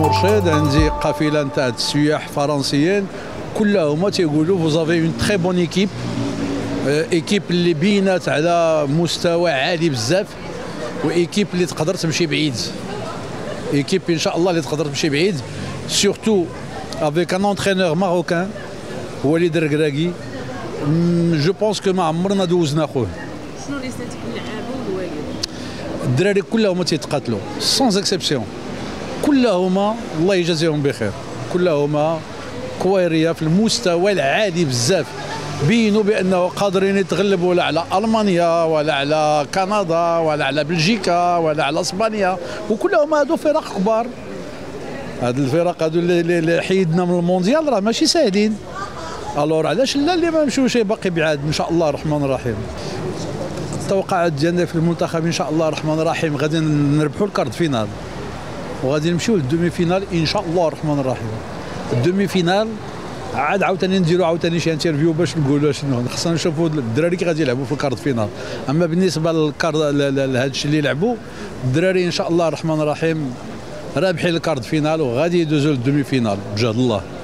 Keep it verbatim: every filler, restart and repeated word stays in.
مرشد، عندي قافله نتاع السياح فرنسيين كلهم تيقولوا فوز افي اون تري بون ايكيب، ايكيب اللي بينات على مستوى عالي بزاف، وايكيب اللي تقدر تمشي بعيد، ايكيب ان شاء الله اللي تقدر تمشي بعيد، سورتو افيك ان اونترينور ماروكان وليد الركراكي. جو بونس كو ما عمرنا دوزنا خوه. شنو رسالتك للعابه والوالد؟ الدراري كلهم تيتقاتلوا سونز اكسبسيون، كلهما الله يجازيهم بخير، كلهما كويريه في المستوى العالي بزاف، بينوا بانه قادرين يتغلبوا ولا على المانيا ولا على كندا ولا على بلجيكا ولا على اسبانيا، وكلهم هادو فرق كبار. هاد الفرق هادو اللي حيدنا من المونديال راه ماشي ساهلين، الور علاش لا اللي ما مشوش باقي بعاد ان شاء الله الرحمن الرحيم. التوقعات ديالنا في المنتخب ان شاء الله الرحمن الرحيم غادي نربحوا الكارت فينال وغادي نمشيو للدومي فينال ان شاء الله الرحمن الرحيم. الدومي فينال عاد عاوتاني نديروا عاوتاني شي انترفيو باش نقولوا شنو خصنا نشوفوا الدراري كي غادي يلعبوا في الكارت فينال. اما بالنسبه للكارت لهذا الشيء اللي لعبوا الدراري ان شاء الله الرحمن الرحيم رابحين الكارت فينال وغادي يدوزوا للدومي فينال بجهد الله.